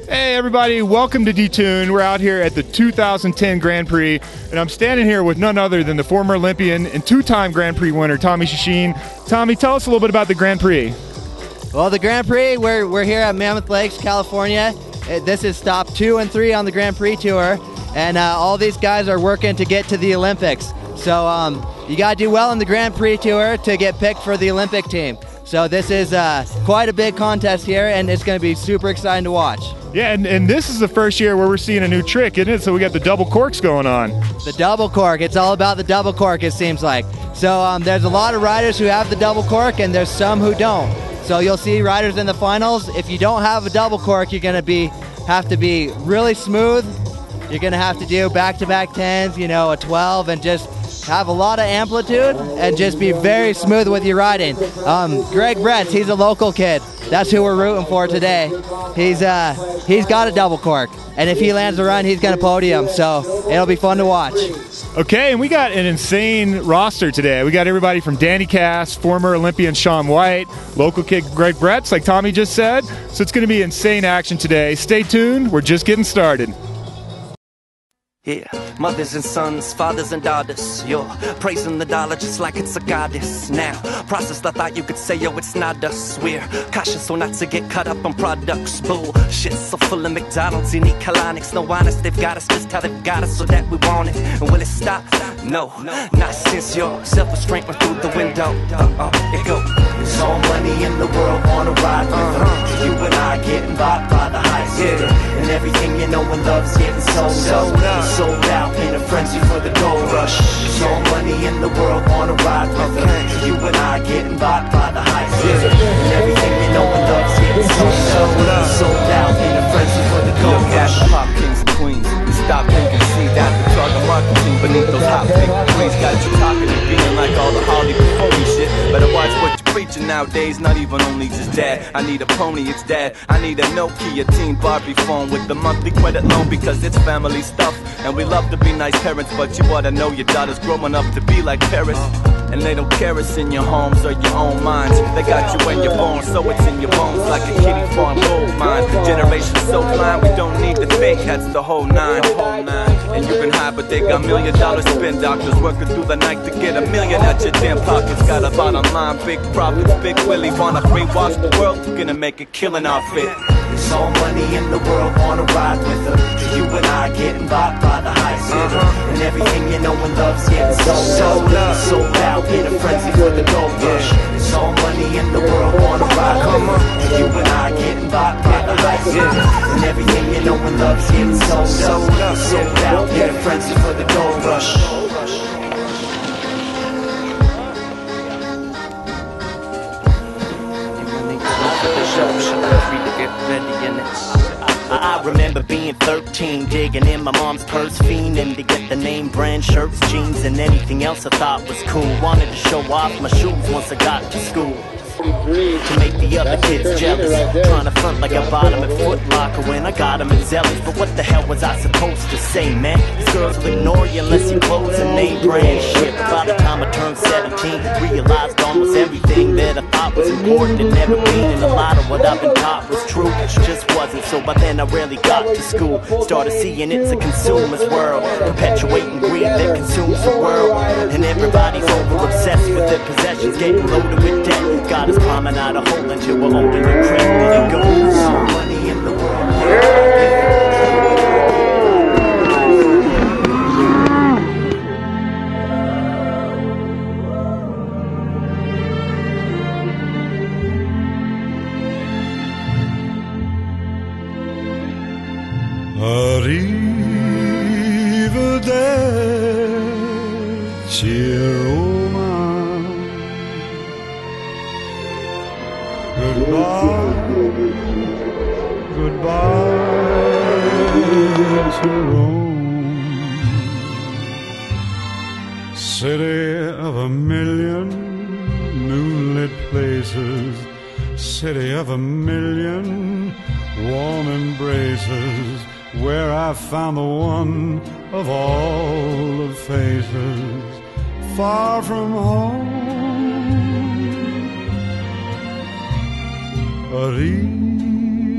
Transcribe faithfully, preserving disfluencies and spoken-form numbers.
Hey everybody, welcome to Dtuned. We're out here at the two thousand ten Grand Prix, and I'm standing here with none other than the former Olympian and two-time Grand Prix winner, Tommy Shasheen. Tommy, tell us a little bit about the Grand Prix. Well, the Grand Prix, we're, we're here at Mammoth Lakes, California. This is stop two and three on the Grand Prix Tour, and uh, all these guys are working to get to the Olympics. So um, you got to do well in the Grand Prix Tour to get picked for the Olympic team. So this is uh, quite a big contest here, and it's going to be super exciting to watch. Yeah, and, and this is the first year where we're seeing a new trick, isn't it? So we got the double corks going on. The double cork. It's all about the double cork, it seems like. So um, there's a lot of riders who have the double cork, and there's some who don't. So you'll see riders in the finals. If you don't have a double cork, you're going to be have to be really smooth. You're going to have to do back-to-back tens, you know, a twelve, and just have a lot of amplitude and just be very smooth with your riding. Um, Greg Bretz, he's a local kid. That's who we're rooting for today. He's uh, he's got a double cork, and if he lands a run, he's going to podium. So it'll be fun to watch. Okay, and we got an insane roster today. We got everybody from Danny Cass, former Olympian Shaun White, local kid Greg Bretz, like Tommy just said. So it's going to be insane action today. Stay tuned. We're just getting started. Yeah, mothers and sons, fathers and daughters, you're praising the dollar just like it's a goddess. Now, process the thought, you could say, yo, it's not us. We're cautious so not to get caught up on products. Bullshit so full of McDonald's, you need colonics. No honest, they've got us just how they've got us so that we want it. And will it stop? No, not since your self-restraint went through the window. Uh-uh, it go. There's all money in the world, wanna ride with Uh-huh. her. You and I getting bought by the highest bidder. Yeah. And everything you know and love's getting sold Sold out. out. Sold out in a frenzy for the gold rush. There's all money in the world, wanna ride with Okay. her. You and I getting bought by the highest Yeah. bidder. And everything you know and love's getting sold Sold out. out. Sold out in a frenzy for the gold Look at rush. the pop kings and queens. You stop thinking, see that the target marketing beneath those hot pink degrees got you talking and being like all the Hollywood phony shit. Better watch what you're preaching nowadays. Not even only just dad. I need a pony, it's dad. I need a Nokia teen Barbie phone with the monthly credit loan because it's family stuff. And we love to be nice parents, but you ought to know your daughter's growing up to be like Paris. And they don't care it's in your homes or your own minds. They got you when you're born, so it's in your bones like a kitty farm gold mine. Generation so blind, we don't need to think, that's the whole nine. Whole nine. And you can hide, but they got million dollars spend. Doctors working through the night to get a million at your damn pockets. Got a bottom line, big profits, big Willie. Wanna brainwash the world, you're gonna make a killing off it. There's all money in the world, wanna ride with her. You and I getting bought by the highest bidder. Uh-huh. And everything you know and love's getting sold Sold out. out. Sold out in a frenzy for the gold rush. There's all money in the world, wanna ride Come with her. You and I getting bought by the highest bidder. And everything you know and love's getting sold Sold out. out. Sold out in a frenzy for the gold rush. I remember being thirteen, digging in my mom's purse, fiending to get the name brand shirts, jeans, and anything else I thought was cool. Wanted to show off my shoes once I got to school, to make the other kids jealous. Trying to front like I bought 'em at Foot Locker when I got 'em at Zealous. But what the hell was I supposed to say, man? These girls will ignore you unless you clothes and name brand shit. By the time I turned seventeen, realized almost everything that I thought was important had never been. And a lot of what I've been taught was true, just wasn't. So by then I rarely got to school. Started seeing it's a consumer's world, perpetuating greed that consumes the world. And everybody's over obsessed with their possessions, getting loaded with debt. God is climbing out a hole until we're old and decrepit and goes. All money in the world. Arrivederci, Roma. Goodbye, goodbye to Rome, city of a million new lit places, city of a million warm embraces, where I found the one of all the faces, far from home. Arrivederci,